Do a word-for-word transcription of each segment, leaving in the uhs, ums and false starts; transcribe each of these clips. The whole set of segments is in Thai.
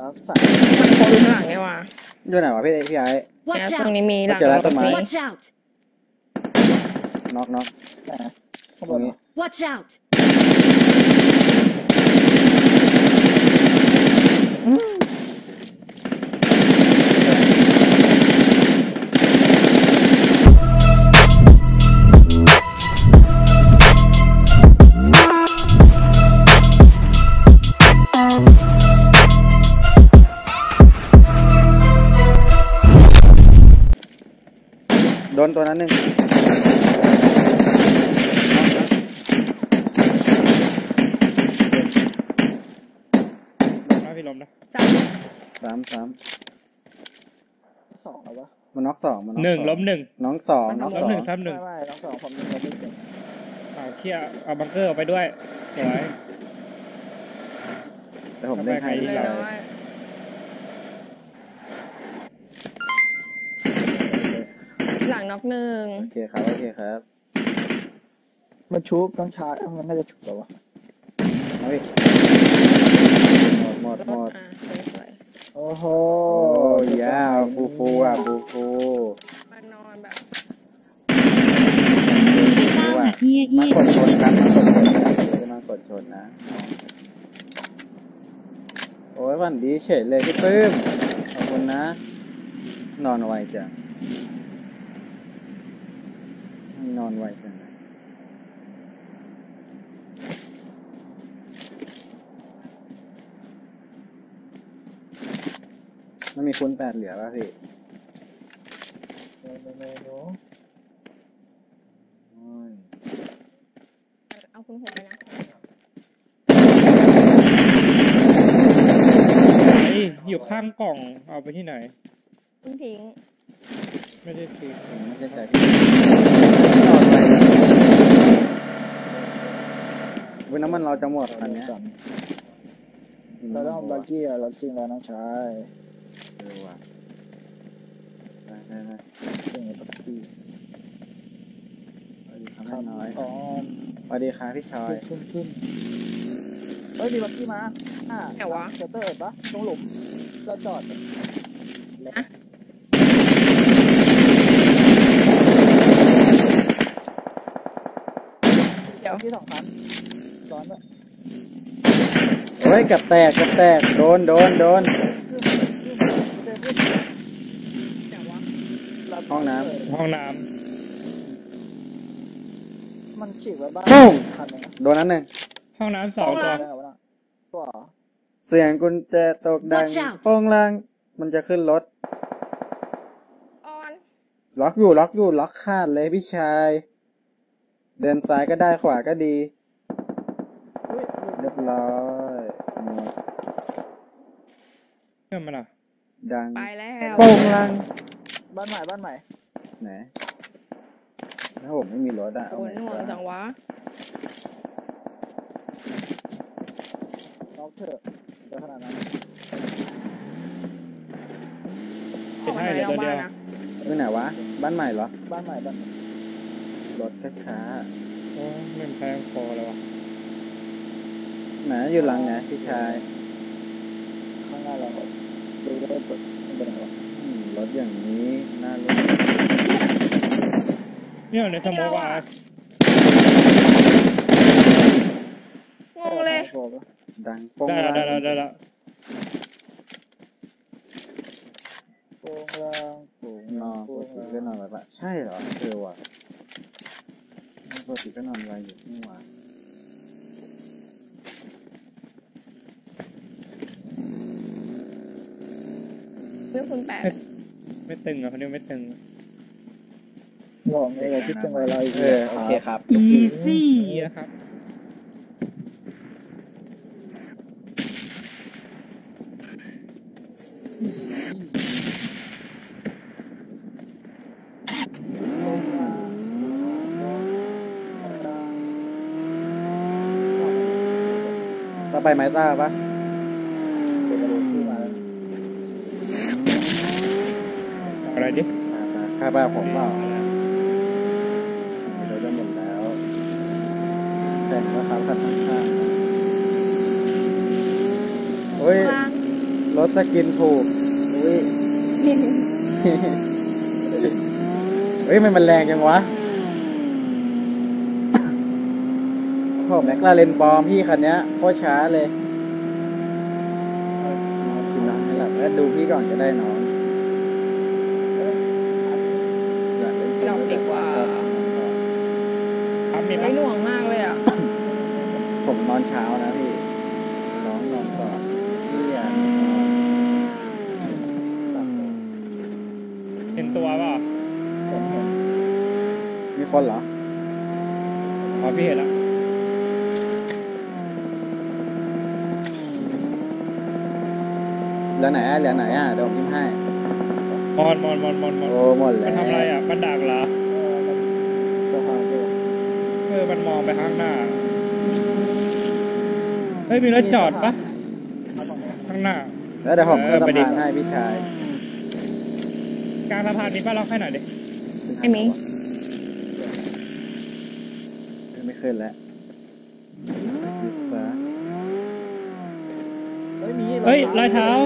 ครับสั่งมันโค้งอยู่ข้างหลังไงวะอยู่ไหนวะพี่พี่ไอ้ตรงนี้มีหลังต้นไม้น็อกน็อกตรงนี้ Watch out โดนตัวนั้นหนึ่งพี่ลมนะสามสามสองแล้ววะมันน็อกสองมันหนึ่งล้มหนึ่งน้องสองน้องสองหนึ่งทับหนึ่งไม่น้องสองผมหนึ่งล้มหนึ่งเอาเคลียร์เอาบังเกอร์ออกไปด้วยสวยแต่ผมเล่นให้ที่ชายหลังน็อกหนึ่งโอเคครับโอเคครับมันชุบต้องชายมันน่าจะชุบแล้ววะเอาดิหมดหมดหมดโอ้โหยาวฟูฟูอ่ะฟูฟูมานอนแบบมากดชนกันมากดชนกันมากดชนนะโอ้ยวันดีเฉยเลยพี่ปื้มขอบคุณนะนอนไวจังนอนไวจังมันมีคูณแปดเหลือป่ะพี่เอาคุณหกไปนะอยู่ข้างกล่องเอาไปที่ไหนคุณทิ้งไม่ได้ทิ้งไม่ใช่ใจพี่วันน้ำมันเราจะหมดอันนี้เราต้องบักกี้อะรถซิ่งแล้วน้องชายเออว่ะได้ได้ได้ซิ่งบักกี้สวัสดีครับน้อยสวัสดีครับพี่ชอยขึ้นขึ้นเฮ้ยมีบักกี้มาอ่าแต่ว่าเชเตอร์ปะตรงหลุมเราจอดนะเดี๋ยวที่สองพันซ้อนด้วยโอ้ยกับแตกกับแตกโดนโดนโดนห้องน้ำห้องน้ำมันฉีกไว้บ้างโดนนั้นหนึ่งห้องน้ำสองตัวตัวเสียงกุญแจตกดังโป้งลังมันจะขึ้นรถล็อกอยู่ล็อกอยู่ล็อกขาดเลยพี่ชายเดินซ้ายก็ได้ขวาก็ดีเรียบร้อยเชื่อมันอ่ะดังไปแล้วโป้งลังบ้านใหม่บ้านใหม่ไหนถ้าผมไม่มีรถอ่ะโอ้ยหน่วงจังวะล็อกเถอะเดี๋ยวขนาดนั้นเป็นให้เลยตัวเดียวที่ไหนวะบ้านใหม่เหรอบ้านใหม่บ้านรถก็ช้าโอ้ไม่แพงพอเลยวะไหนอยู่หลังไหนพี่ชายข้างหน้าเราดูได้เปิดมันเป็นอะไรรถอย่างนี้น่ารู้เนี่ยในสมองว่างงเลยดังโป้งได้แล้วได้แล้วได้แล้วโป้งล่างโป้งนอนปกติก็นอนแบบใช่เหรอเออว่ะปกติก็นอนอะไรอยู่นี่หว่าเรื่องคุณแปดไม่ตึงอ่ะคนนี้ไม่ตึงบอกเลยคิดจังอะไรเออโอเคครับอีซี่ครับต่อไปไม้ต้าปะอะไรดิค่าบ้าผมเปล่าเราจะหมดแล้วแสงราคาขัดข้างโอ้ยรถสกินถูกอุ้ย เฮ้ยมันมันแรงจังวะ โอ้แม็กลาเรนปลอมพี่คันนี้โคตรช้าเลยนอนกินนอนไม่หลับแล้วดูพี่ก่อนก็ได้น้องอยากเล่นเกมเราดีกว่าชอบปั๊มมีไม่ปั๊มหน่วงมากเลยอ่ะผมนอนเช้านะพี่น้องนอนก่อนพี่อยากเห็นตัวเปล่าเห็นเห็นมีคนเหรออ๋อพี่เห็นแล้วเหลือไหนอ่ะเหลือไหนอ่ะเดี๋ยวผมพิมพ์ให้มอนมอนมอนมอนมอนโอ้หมดมัแล้นวทำอะไรอ่ะมันดักเหรอเออมันสะพานด้วยเออมันมองไปข้างหน้าเฮ้ยมีรถจอดปะเอาตรงนี้ข้างหน้าแล้วเดี๋ยวผมขึ้นเออสะไปดิพานให้พี่ชายกลางสะพานมีป้าล็อกให้หน่อยดิไม่มีไม่ขึ้นแล้วไปชิดซ้ายเฮ้ยมีเฮ้ยรอยเท้า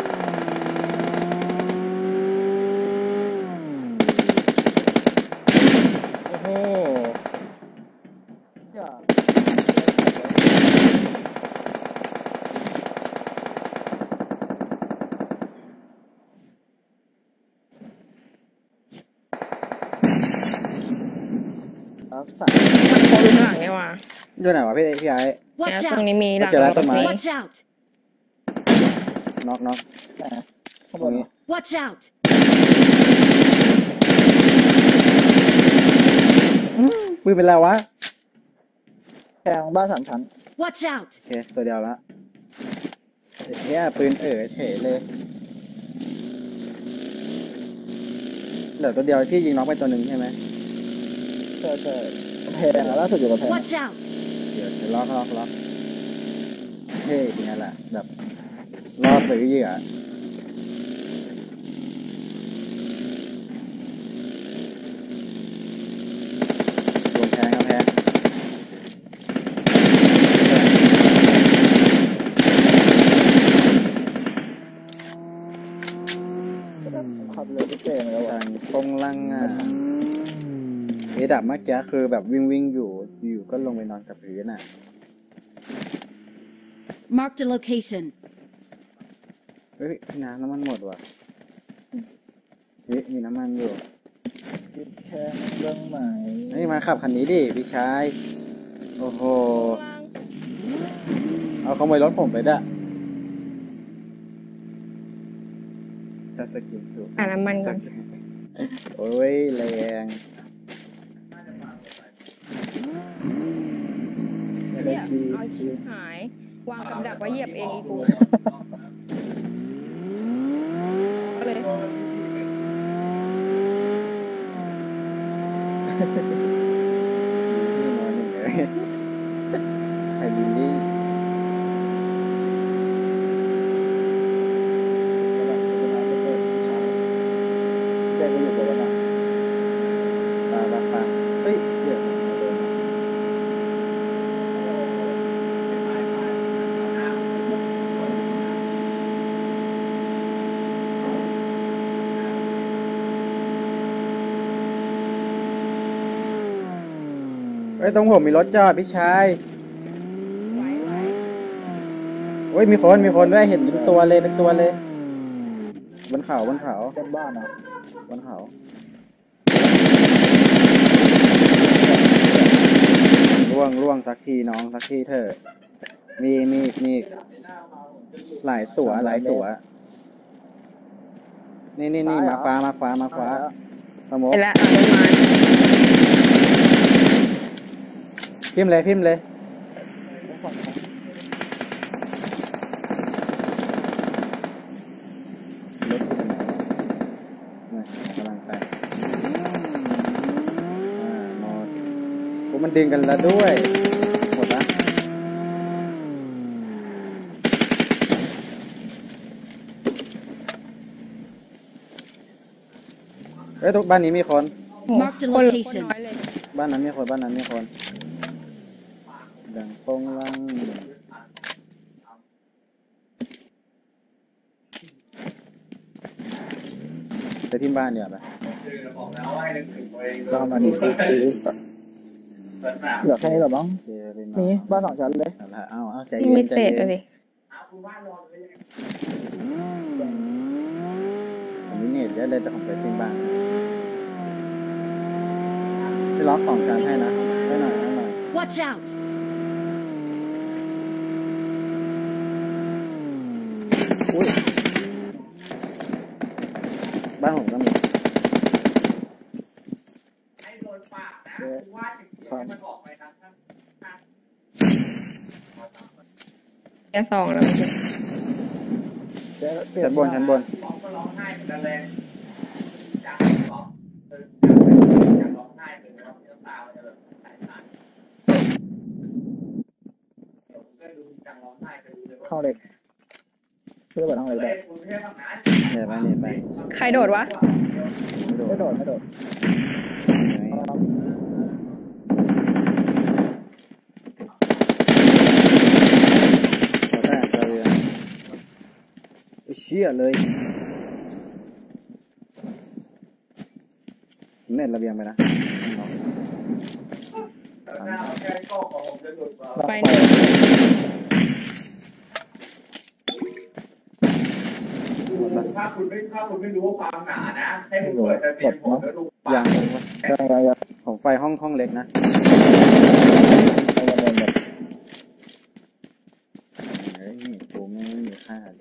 โอ้โหอย่าครับสั่งมันโคดูข้างหลังเนี่ยว่ะอยู่ไหนวะพี่พี่ไอ้นะ Watch ตรงนี้ out! มีหลังเจอแล้วรถต้นไม้มี Watch out! น็อกน็อกแต่ข้างตบรงนนี้ Watch out! ปืนเป็นแล้ววะแพงบ้านสามชั้น Watch out! โอเคตัวเดียวละเนี่ยปืนเอ๋อเฉยเลยเหลือตัวเดียวพี่ยิงน็อกไปตัวหนึ่งใช่ไหมใช่ใช่แพงอะล่าสุดอยู่กับแพง Watch out! เดี๋ยวจะล็อกล็อกล็อกเฮ้ยเนี่ยแหละแบบล่อซื้อเหยื่อลงแพงครับแพงขับเลยไปเก่งแล้วทาอ่ะงตรงล่างอ่ะเอดับเมื่อกี้คือแบบวิ่งวิ่งอยู่อยู่ก็ลงไปนอนกับพื้นอ่ะ Marked a location. เฮ้ยน้ำน้ำมันหมดว่ะเฮ้ยมีน้ำมันอยู่คิดแทงเรื่องใหม่เฮ้ยมาขับคันนี้ดิพี่ชายโอ้โหเอาขโมยรถผมไปด้วยจะสกิลถูกอ่าน้ำมันก่อนโอ้ยแรงไม่ได้เนี่ยคิดเอาชิคิบดหาย วางกับดักไว้เหยียบเองอีกูก็เลยนี่นอนหนึ่งเลยใส่บิลลี่แล้วแบบจะมาจะเปิดผู้ชายแจ้งก็อยู่กับวันน่ะปลาปลาปลาเฮ้ยเดี๋ยวเดินมาเฮ้ยตรงผมมีรถจอดพี่ชายไว้ไว้เฮ้ยมีคนมีคนด้วยเห็นเป็นตัวเลยเป็นตัวเลยบนเขาบนเขาบนบ้านอ่ะบนเขาล่วงล่วงสักทีน้องสักทีเถอะมีมีอีกมีอีกหลายตัวหลายตัวนี่นี่นี่มาขวามาขวามาขวาสมมเห็นติแล้วอ่ะลงมาพิมพ์เลยพิมพ์เลยต้องผ่อนนะรถที่ไหนนี่กำลังไปอ่าหมดโอ้มันดึงกันแล้วด้วยหมดละเอ้ยทุกบ้านนี้มีคน Marked a คนคน location. น้อยเลยบ้านนั้นมีคนบ้านนั้นมีคนดังโป้งล่างที่บ้านเดี๋ยวไปก็มาดีคือเหลือแค่นี้หรอมั้งโอเคไปนอนมีบ้านสองชั้นเลยเอาละเอาเอาใจไม่เย็มีนใจเศษเย็เลยนผมมีเน็ตเยอะเลยแต่ผมไปขึ้นบ้านไปล็อกของการให้นะให้หน่อยให้หน่อย Watch out! อุ้ยบ้านผมก็มีเจ๊สามแค่สองแล้วเมื่อกี้เจ๊เปลี่ยชั้นบนชั้นบนห้องเล็กเพื่อเปิดห้องเล็กได้เน็ตไปเน็ตไปใครโดดวะไม่โดไม่ดโดดไม่โดดเอาครับขอได้เราเรียนไอ้เชี่ยเลยเน็ตระเบียงไปนะรับไปไฟถ้าคุณไม่ถ้าคุณไม่รู้ว่าความหนานะให้คุณเปิดแต่เตียงผมแล้วดูปายังกยังยังยังของไฟห้องห้องเล็กนะยังยังยังเฮ้ยกูไม่มีค่าเลย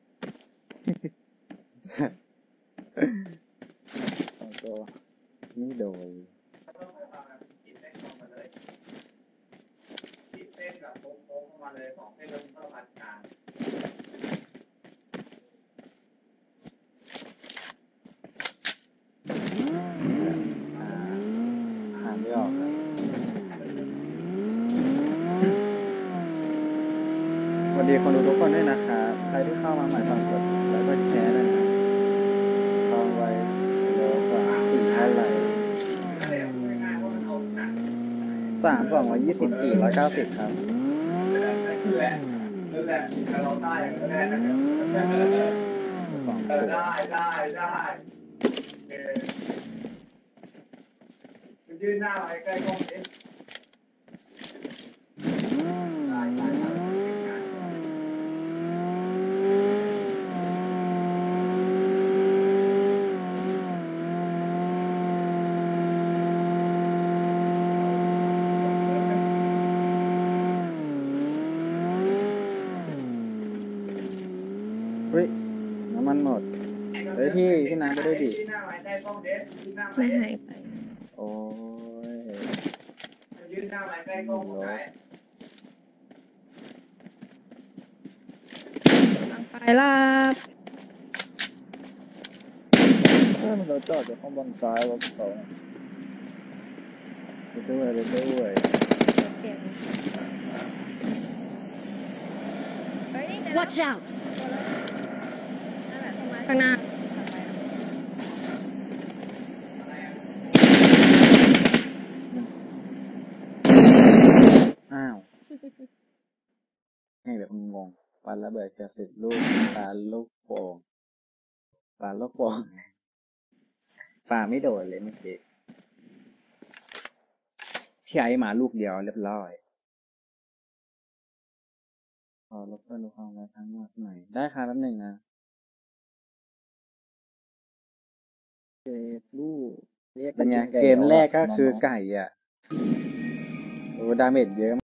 สองตัวไม่โดนกินเส้นลงมาเลยกินเส้นแบบโค้งๆมาเลยสองเส้นแล้วก็พันกลางอ่าอ่านไม่ออกนะสวัสดีคนดูทุกคนด้วยนะครับ ใครที่เข้ามาใหม่ฝากกดแล้วก็แชร์ด้วยนะเข้าไว้เร็วกว่าสี่เท่าไหร่สามสองร้อยยี่สิบสี่ร้อยเก้าสิบครับนั่นแหละนั่นแหละเราได้ก็ได้นะครับสองได้ตัวได้ได้เออคุณยื่นหน้าไปใกล้กล้องนี้ได้ได้ได้เฮ้ยน้ำมันหมด เฮ้ยพี่พี่น้ำไปด้วยดิไม่หายไปโอ้ยยื่นหน้าไปใกล้กล้องไหนตั้งไฟลาบเออมันเราจอดอยู่ข้างบนซ้ายรถสองไปด้วยไปด้วยเปลี่ยนเฮ้ยนี่ไง Watch out! นั่นแหละข้างหน้าอ้าวให้แบบงงปาระเบิดกระสิบลูกปาลูกโป่งปาลูกโป่งปาไม่โดนเลยเมื่อกี้พี่ไอ้มาลูกเดียวเรียบร้อยขอลบเพื่อนดูความไว้ทั้งหมดหน่อยได้ค่ะแป๊บหนึ่งนะเกตลูกเรียกเป็นไงกินเกมแรกก็คือน้งๆไก่อ่ะโอ้ดาเมจเยอะ